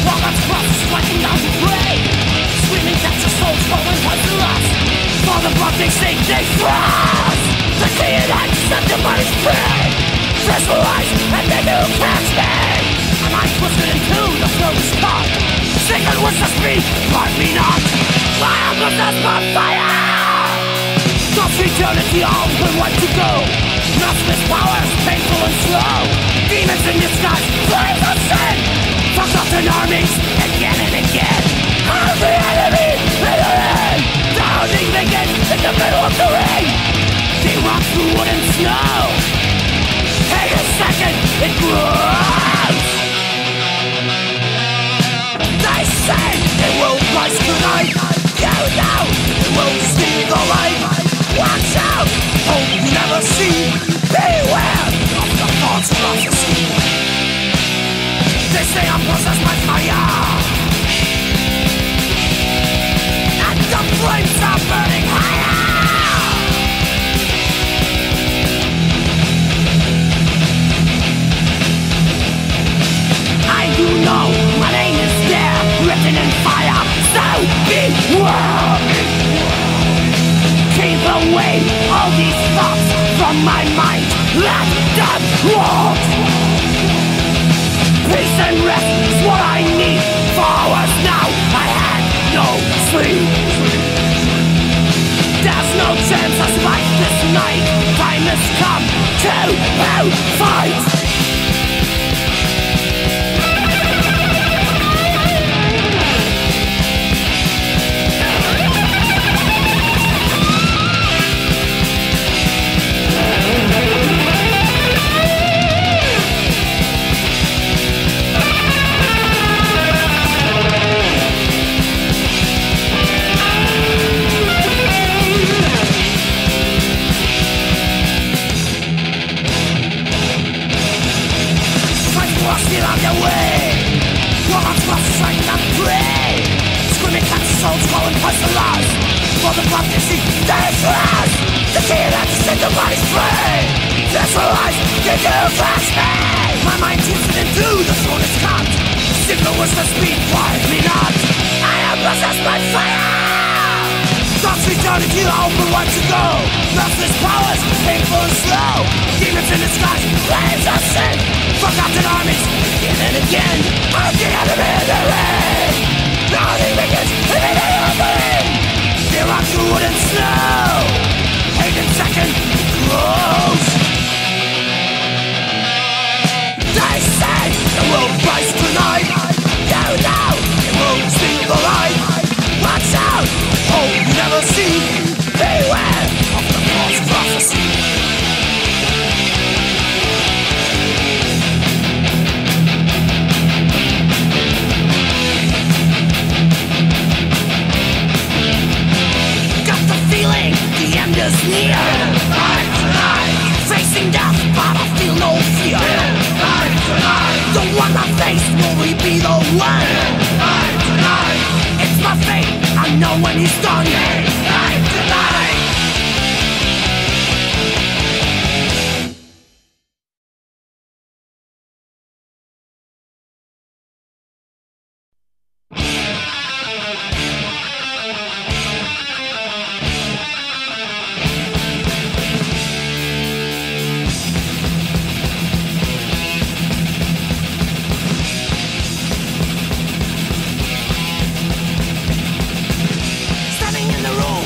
All that's crossed is striking down to prey. Screaming that your soul's falling once to lust. For the blood they sink, they frost. The key in hand set the body's free. Visualize and then you catch me. My mind twisted into the throat is caught. Sacred words to speak, part me not. I am possessed by fire. Thoughts eternity, all but want to go. Restless powers, painful and slow. Demons in disguise, flames of sin. Forgotten armies, again and again. I'm the enemy, in the end. Drowning begins in the middle of the ring. They rock through wood and snow. In a second, it grows. They say it will rise tonight. You know it will steal the light. Watch out, hope you never see. Beware of the false prophecy. They say I'm possessed by fire, and the flames are burning higher. I do know my name is there, written in fire. So beware. Keep away all these thoughts from my mind. Let them walk. Peace and rest is what I need. For hours now I had no sleep. There's no chance I survive this night. Time has come to fight. Still on their way. Warlocks must strike them free. Screaming cat souls calling pestilence. For the blood they see, they flash. The key that set the bodies free. Visualize, did you catch me? My mind twisted into the soul is cut. Signal was the speed, why me not? I am possessed by fire. Thoughts eternity, open wide to go. Restless powers, painful and slow. Demons in disguise, flames of sin. Forgotten armies, again and again. I'm the enemy in the ring. Nothing begins in the middle of the ring. They rock through wood and snow. Hidden second, grows. They say the world rise tonight. You know it will steal the light. Watch out, hope you never see. Beware of the false prophecy. Is near. Fight tonight. Facing death, but I feel no fear. Fight tonight. The one I face, will we be the one? Fight tonight. It's my fate, I know when he's done. Fight tonight. In the room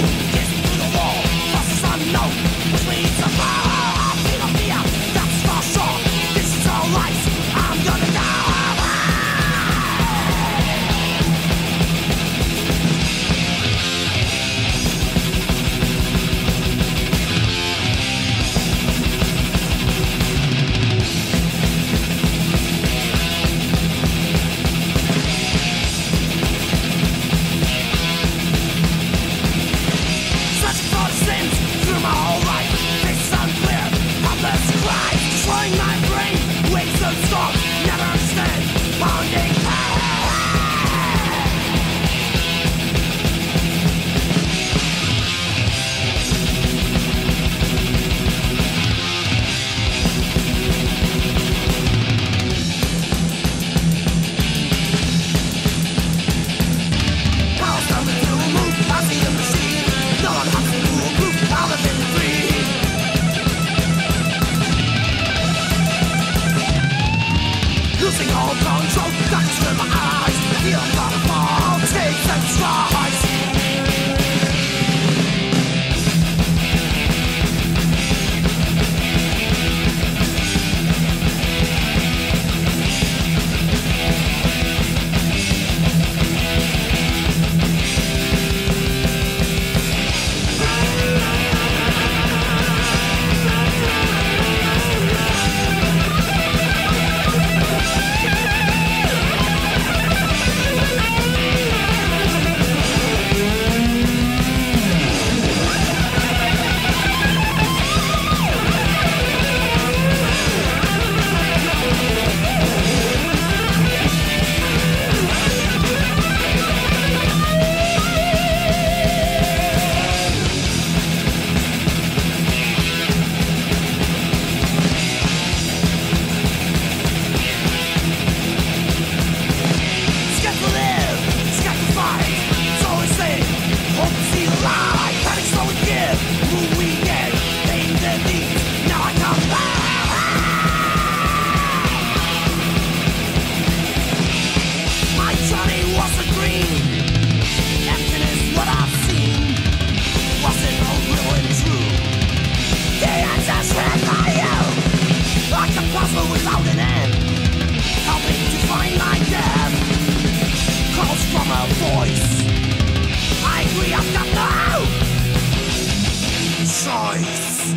voice.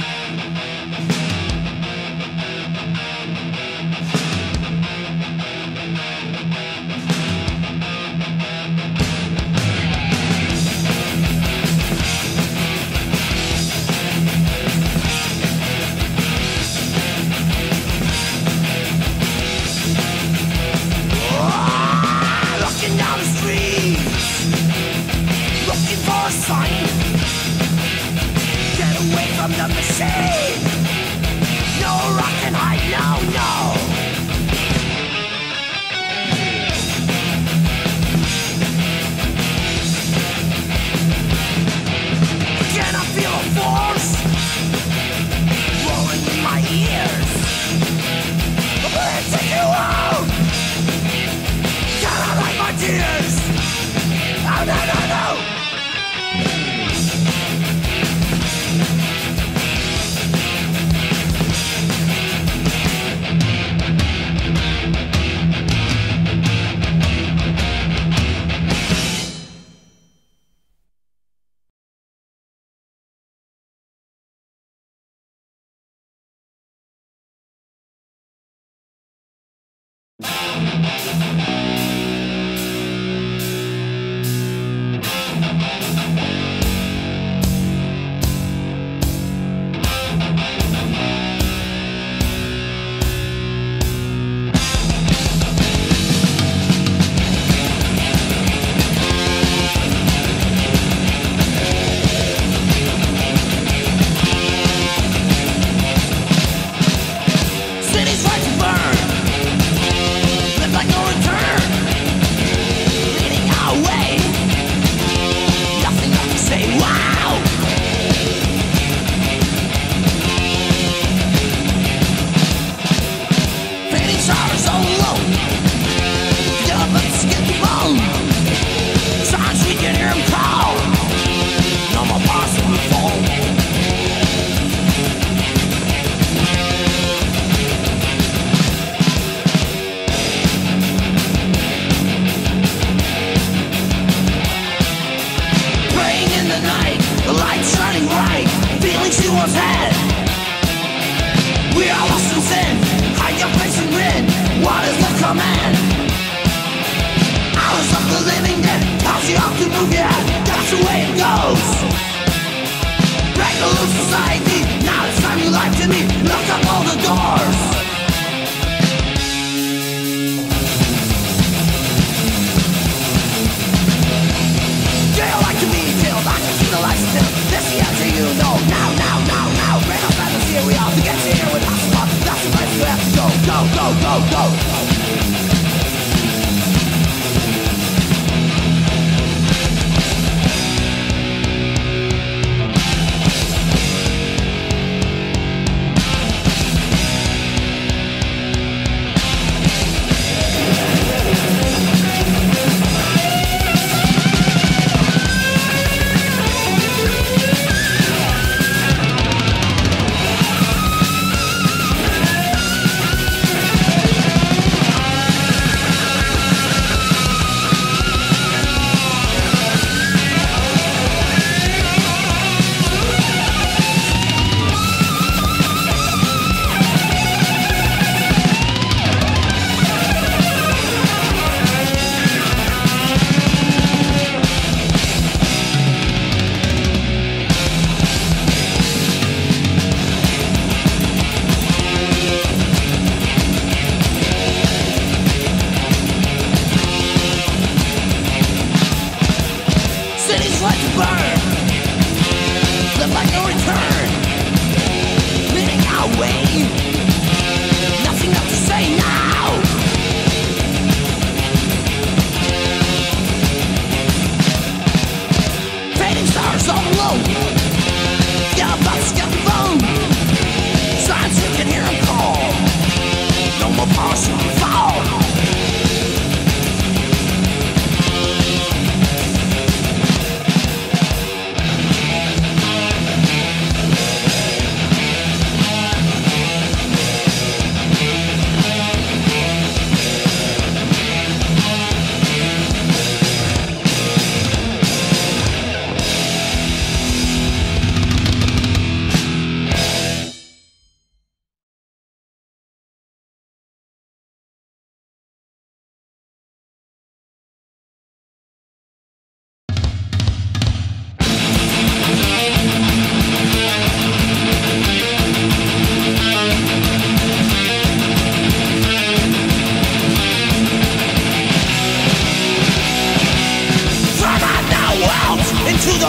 Looking down the street, looking for a sign. Get away from the machine. No rock and hide, no, no. Can I feel a force rolling in my ears? I'm gonna take you out. Can I like my tears? Oh no, no, no. City's right to burn. Live like no return. Leading our way. Nothing left to say. Wow. Fading stars all alone. Get up and skin the bone. Signs we can hear him call. No more possible fall. Praying in the night, the light shining bright, feeling she was had. We are lost in sin, hide your face and grin. What is the command? Hours of the living dead, how's you have to move your head? That's the way it goes. Break the loose society, now it's time you life to me. Lock up all the doors. Do you like to be killed? I can see the lights still. This the answer you know. Now, now, now, now. Bring up fantasy, here we are to get you here with us. That's the place you have to go, go, go, go, go.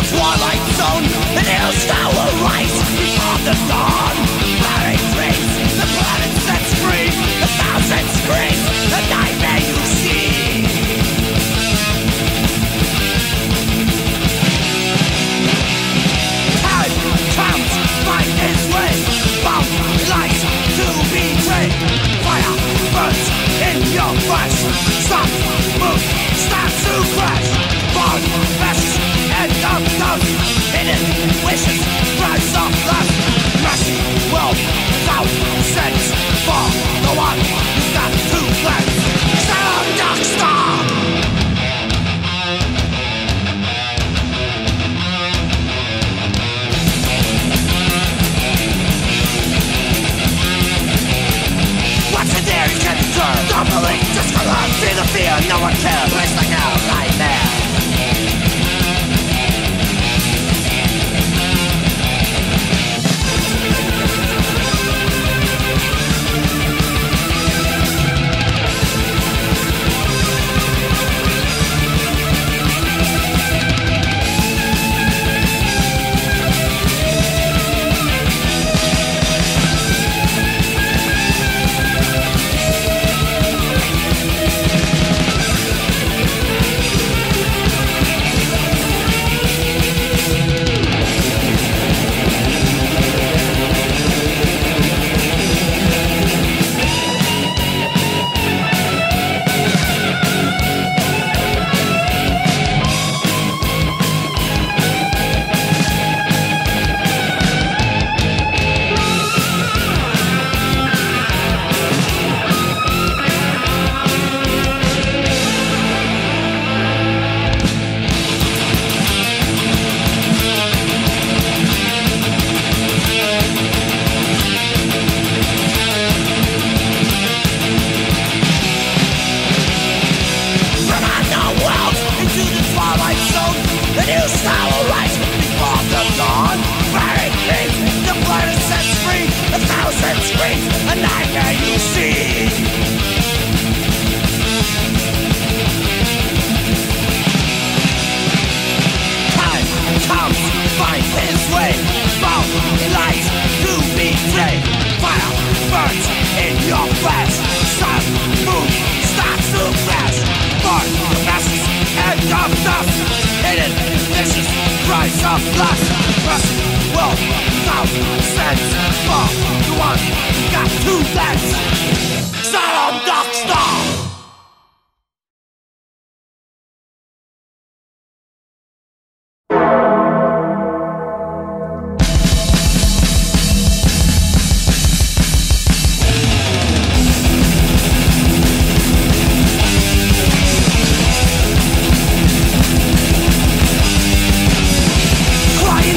twilight zone, and hills now will rise before the dawn. Blaring dreams, the planet sets free, 1,000 screams, a nightmare you see. Time comes, fight his way, bound lies to betray. Fire burns in your flesh, stop, move, start to crash. Born messes, end of dust, hidden wishes, rise of lust. Mercy will without sense for the one who's got to cleanse. Stand dark star. What's in there you can endure? Don't believe, just collapse. See the fear, no one cares. Place like a nightmare.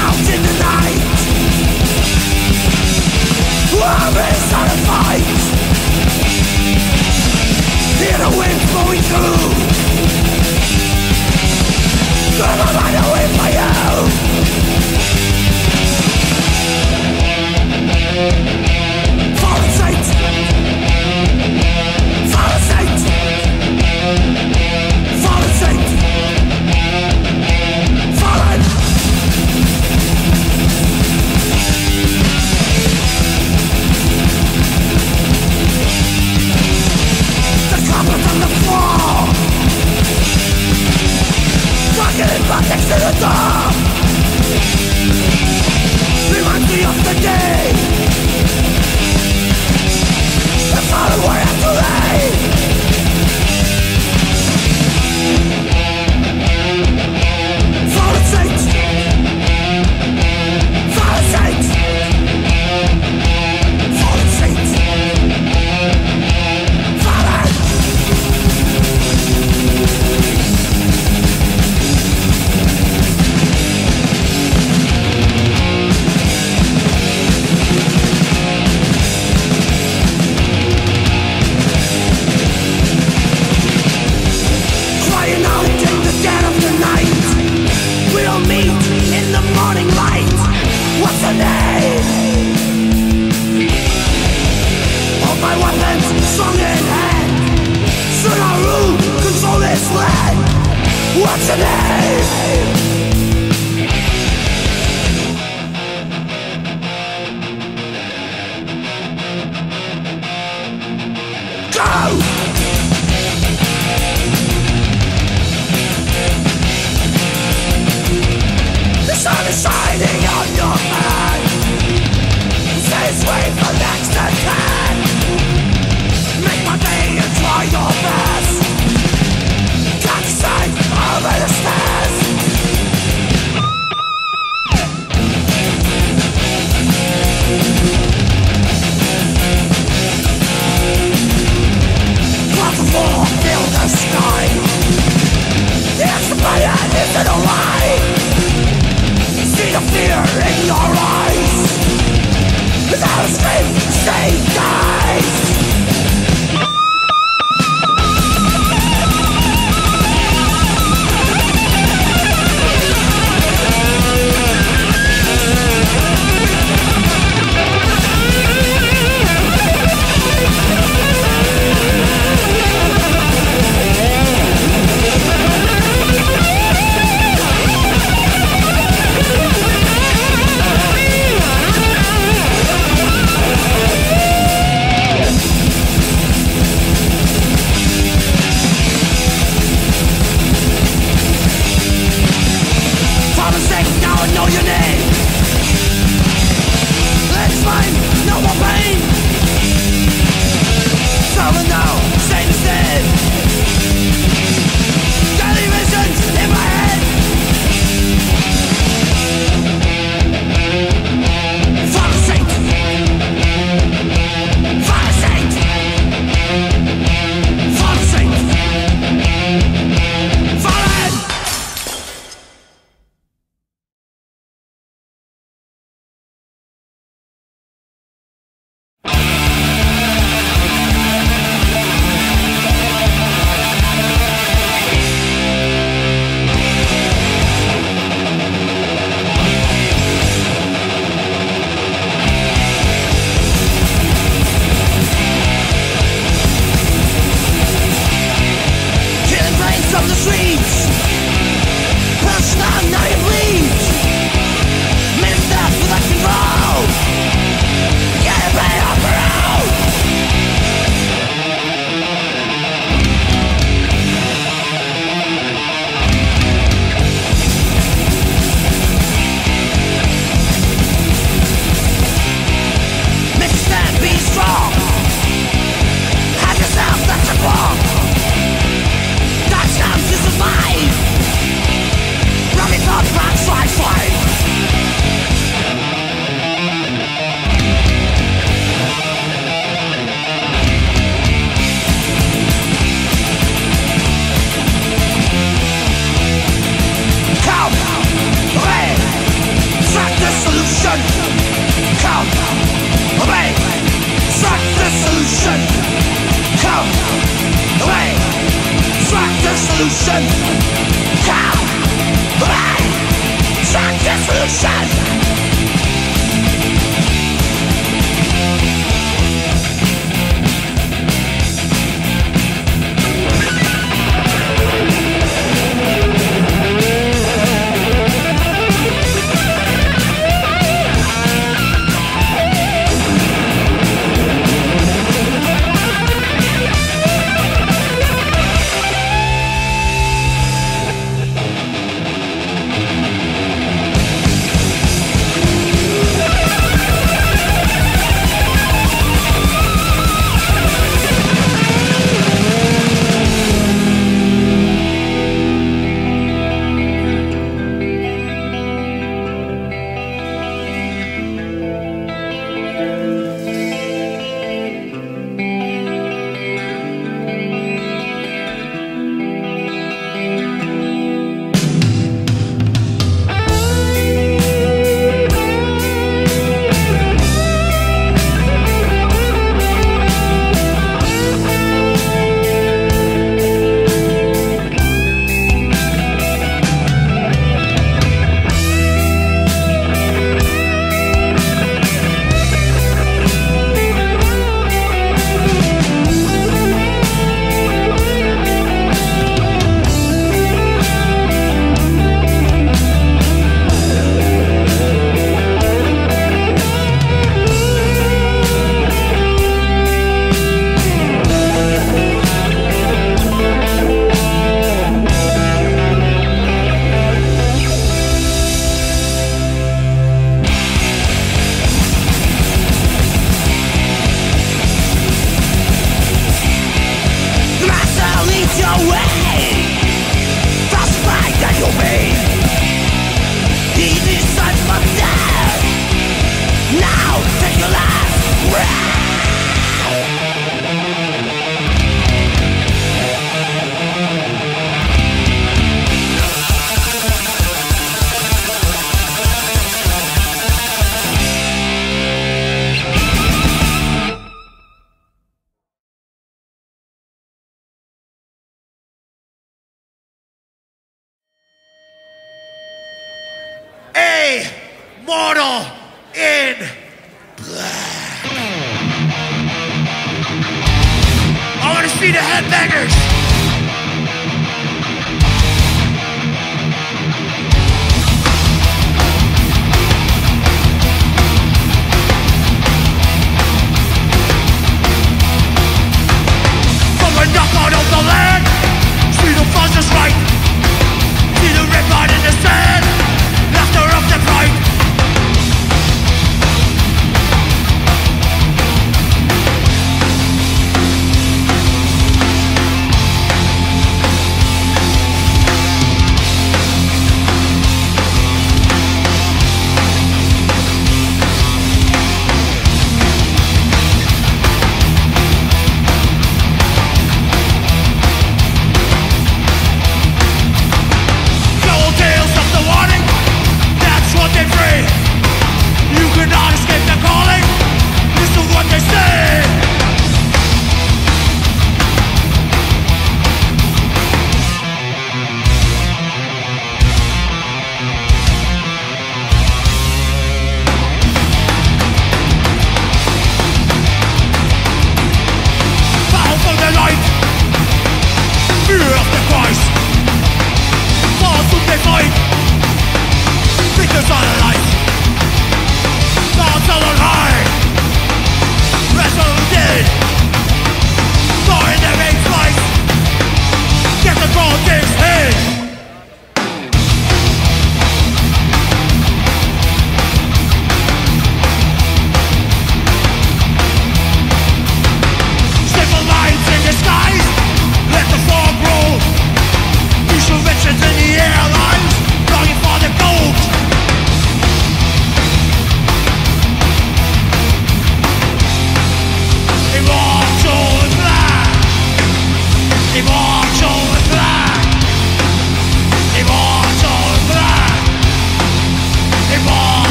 Love is not a fight. don't know your name. Let's find no more pain. Someone now, stay instead. Daily visions in my head. Father Saint, Father Saint, Father Saint, Father. From the streets, push down, now you bleed. Ministers without control, get it right off your own. Make a stand, be strong. Have yourself, that's a bomb. Time to survive. Run it up, back, slide. Come, away, track the solution. Come, away, track the solution. Come, away. Track the solution. Come, away. Track the solution. Mortal in black. I want to see the headbangers. From the knockout of the land, see the fuzz is right. See the rip out in the sand. Laughter of the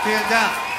vielen Dank.